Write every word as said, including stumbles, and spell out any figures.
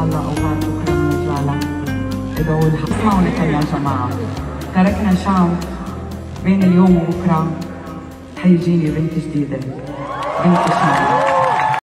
الله اوقات بكره بنرجع لها بقولها. اسمعوا لك يا جماعه، تركنا شعب بين اليوم وبكره حيجيني بنت جديده، بنت شعب.